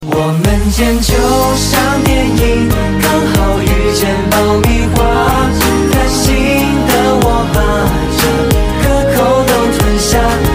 我们间就像电影，刚好遇见爆米花，贪心的我把这颗口都吞下。